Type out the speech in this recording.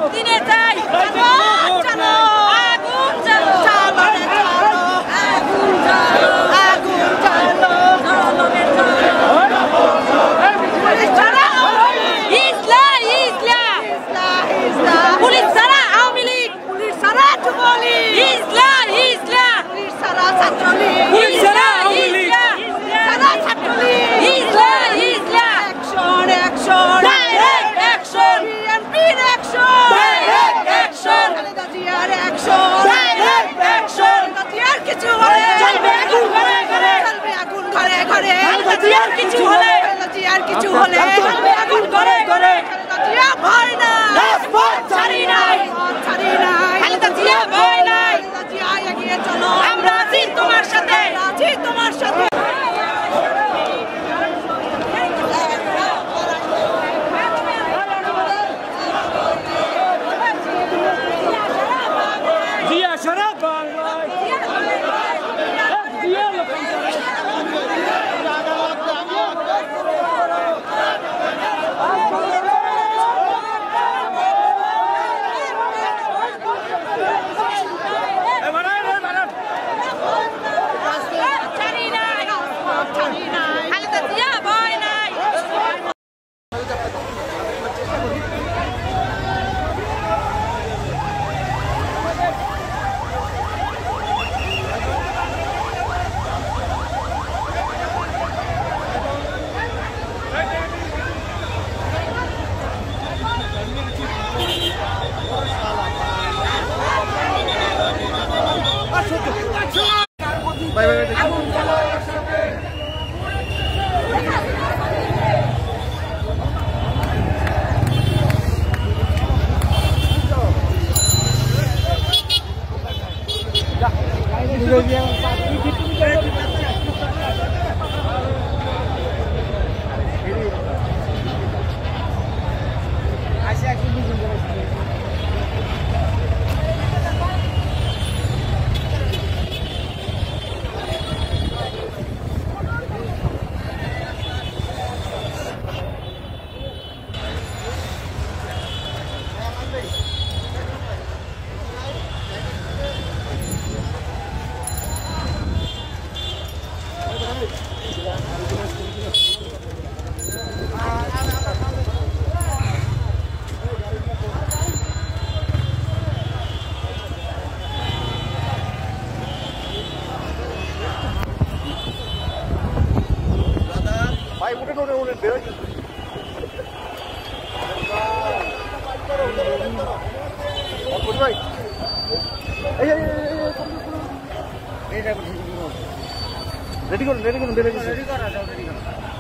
দিনে চাই চলো আগুন চলো চলো আগুন চলো আগুন চলো জলমে চলো ইসলা ইসলা ইসলা পুলিশ সারা আওয়ামী লীগ পুলিশ সারা যুবলীগ ইসলা ইসলা পুলিশ সারা ছাত্রলীগ পুলিশ সারা আওয়ামী লীগ সারা ছাত্রলীগ ইসলা ইসলা অ্যাকশন অ্যাকশন ডাইরেক্ট অ্যাকশন বিএনপির অ্যাকশন ডাইরেক্ট অ্যাকশন খালেদা জিয়ার অ্যাকশন ডাইরেক্ট অ্যাকশন খালেদা জিয়ার কিছু হলে চলবে আগুন ঘরে ঘরে চলবে আগুন ঘরে ঘরে খালেদা জিয়ার কিছু হলে খালেদা জিয়ার কিছু হলে চলবে আগুন ঘরে ঘরে খালেদা জিয়া ভয় না রাজপথ ছাড়ি নাই খালেদা জিয়া ভয় নাই খালেদা জিয়া এগিয়ে চলো আমরা আছি তোমার সাথে আছি তোমার সাথে রেডি করুন